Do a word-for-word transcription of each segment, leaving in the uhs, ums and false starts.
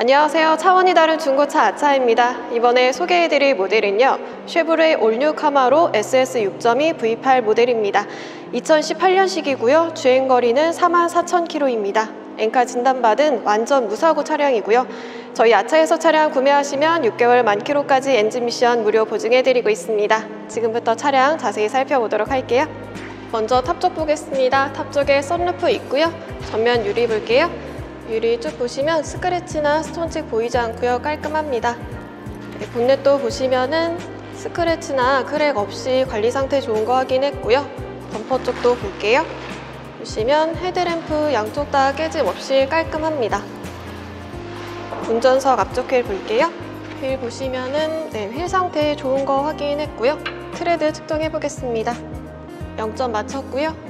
안녕하세요. 차원이 다른 중고차 아차입니다. 이번에 소개해드릴 모델은요, 쉐보레 올뉴 카마로 에스에스 육 점 이 브이 팔 모델입니다. 이천십팔 년식이고요. 주행거리는 사만 사천 킬로미터입니다. 엔카 진단받은 완전 무사고 차량이고요. 저희 아차에서 차량 구매하시면 육 개월 만 킬로까지 엔진 미션 무료 보증해드리고 있습니다. 지금부터 차량 자세히 살펴보도록 할게요. 먼저 탑 쪽 보겠습니다. 탑 쪽에 썬루프 있고요. 전면 유리 볼게요. 유리 쭉 보시면 스크래치나 스톤책 보이지 않고요. 깔끔합니다. 네, 본넷도 보시면은 스크래치나 크랙 없이 관리 상태 좋은 거 확인했고요. 범퍼 쪽도 볼게요. 보시면 헤드램프 양쪽 다 깨짐 없이 깔끔합니다. 운전석 앞쪽 휠 볼게요. 휠 보시면은 네, 휠 상태 좋은 거 확인했고요. 트레드 측정해 보겠습니다. 영 점 맞췄고요.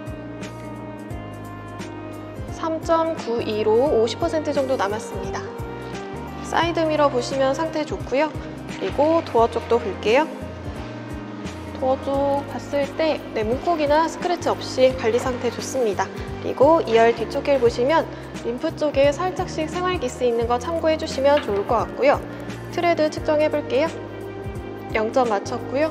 삼 점 구이로 오십 퍼센트 정도 남았습니다. 사이드미러 보시면 상태 좋고요. 그리고 도어 쪽도 볼게요. 도어 쪽 봤을 때 네, 문콕이나 스크래치 없이 관리 상태 좋습니다. 그리고 이 열 뒤쪽 휠 보시면 림프 쪽에 살짝씩 생활기스 있는 거 참고해 주시면 좋을 것 같고요. 트레드 측정해 볼게요. 영 점 맞췄고요.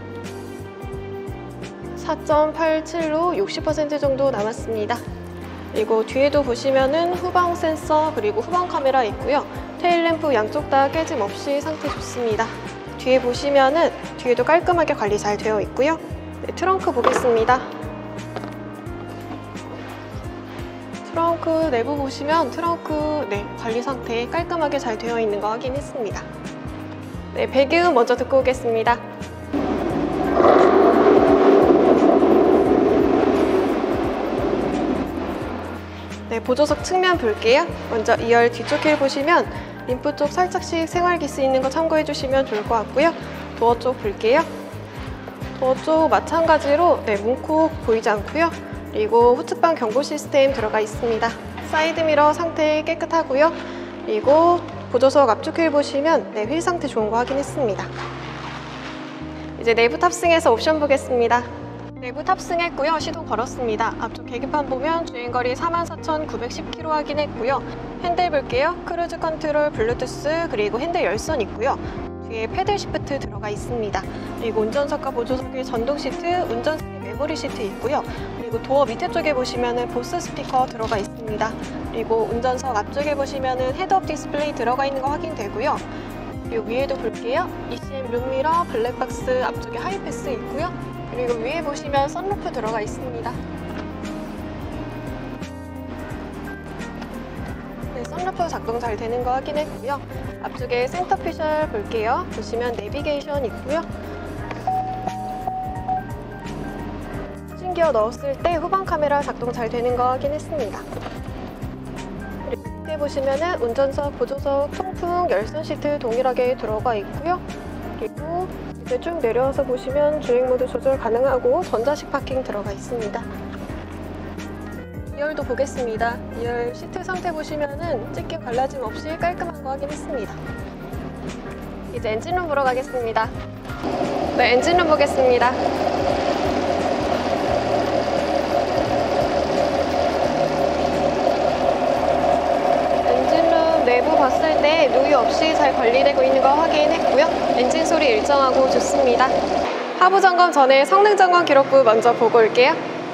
사 점 팔칠로 육십 퍼센트 정도 남았습니다. 그리고 뒤에도 보시면은 후방 센서 그리고 후방 카메라 있고요. 테일램프 양쪽 다 깨짐 없이 상태 좋습니다. 뒤에 보시면은 뒤에도 깔끔하게 관리 잘 되어 있고요. 네, 트렁크 보겠습니다. 트렁크 내부 보시면 트렁크 네, 관리 상태 깔끔하게 잘 되어 있는 거 확인했습니다. 네, 배기음 먼저 듣고 오겠습니다. 네, 보조석 측면 볼게요. 먼저 이 열 뒤쪽 휠 보시면 림프 쪽 살짝씩 생활기스 있는 거 참고해 주시면 좋을 것 같고요. 도어 쪽 볼게요. 도어 쪽 마찬가지로 네, 문콕 보이지 않고요. 그리고 후측방 경보 시스템 들어가 있습니다. 사이드미러 상태 깨끗하고요. 그리고 보조석 앞쪽 휠 보시면 네, 휠 상태 좋은 거 확인했습니다. 이제 내부 탑승해서 옵션 보겠습니다. 내부 탑승했고요. 시동 걸었습니다. 앞쪽 계기판 보면 주행거리 사만 사천 구백십 킬로미터 확인했고요. 핸들 볼게요. 크루즈 컨트롤, 블루투스, 그리고 핸들 열선 있고요. 뒤에 패들 시프트 들어가 있습니다. 그리고 운전석과 보조석에 전동 시트, 운전석에 메모리 시트 있고요. 그리고 도어 밑에 쪽에 보시면은 보스 스피커 들어가 있습니다. 그리고 운전석 앞쪽에 보시면은 헤드업 디스플레이 들어가 있는 거 확인되고요. 그리고 위에도 볼게요. 이씨엠 룸미러, 블랙박스 앞쪽에 하이패스 있고요. 그리고 위에 보시면 썬루프 들어가 있습니다. 네, 썬루프 작동 잘 되는 거 확인했고요. 앞쪽에 센터피셜 볼게요. 보시면 내비게이션 있고요. 추진기어 넣었을 때 후방 카메라 작동 잘 되는 거 확인했습니다. 그리고 밑에 보시면은 운전석, 보조석, 통풍, 열선 시트 동일하게 들어가 있고요. 그리고 이제 쭉 내려와서 보시면 주행모드 조절 가능하고 전자식 파킹 들어가 있습니다. 이 열도 보겠습니다. 이 열 시트 상태 보시면은 찢김 갈라짐 없이 깔끔한 거 확인했습니다. 이제 엔진룸 보러 가겠습니다. 네, 엔진룸 보겠습니다. 내부 봤을 때 누유 없이 잘 관리되고 있는 거 확인했고요. 엔진 소리 일정하고 좋습니다. 하부 점검 전에 성능 점검 기록부 먼저 보고 올게요.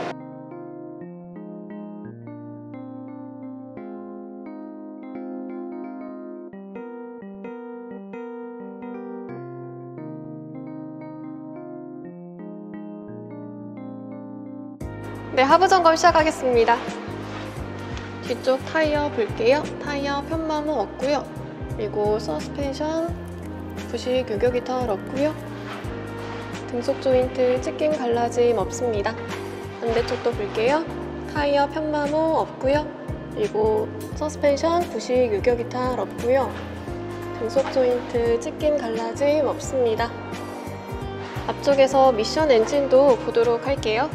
네, 하부 점검 시작하겠습니다. 뒤쪽 타이어 볼게요. 타이어 편마모 없고요. 그리고 서스펜션 부식 유격 이탈 없고요. 등속 조인트 찢김 갈라짐 없습니다. 반대쪽도 볼게요. 타이어 편마모 없고요. 그리고 서스펜션 부식 유격 이탈 없고요. 등속 조인트 찢김 갈라짐 없습니다. 앞쪽에서 미션 엔진도 보도록 할게요.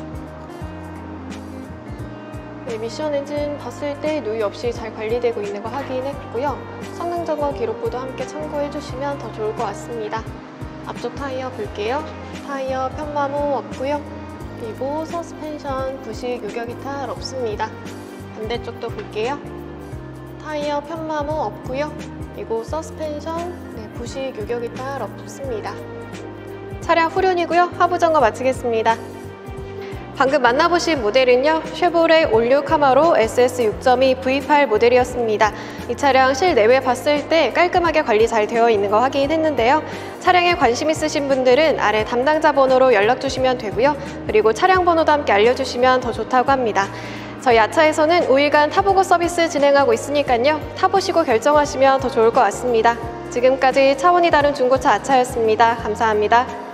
네, 미션 엔진 봤을 때 누유 없이 잘 관리되고 있는 거 확인했고요. 성능 점검 기록부도 함께 참고해 주시면 더 좋을 것 같습니다. 앞쪽 타이어 볼게요. 타이어 편마모 없고요. 그리고 서스펜션 부식 유격 이탈 없습니다. 반대쪽도 볼게요. 타이어 편마모 없고요. 그리고 서스펜션, 네, 부식 유격 이탈 없습니다. 차량 후륜이고요. 하부 점검 마치겠습니다. 방금 만나보신 모델은요, 쉐보레 올류 카마로 에스에스 육 점 이 브이 팔 모델이었습니다. 이 차량 실내외 봤을 때 깔끔하게 관리 잘 되어 있는 거 확인했는데요. 차량에 관심 있으신 분들은 아래 담당자 번호로 연락 주시면 되고요. 그리고 차량 번호도 함께 알려주시면 더 좋다고 합니다. 저희 아차에서는 오 일간 타보고 서비스 진행하고 있으니까요. 타보시고 결정하시면 더 좋을 것 같습니다. 지금까지 차원이 다른 중고차 아차였습니다. 감사합니다.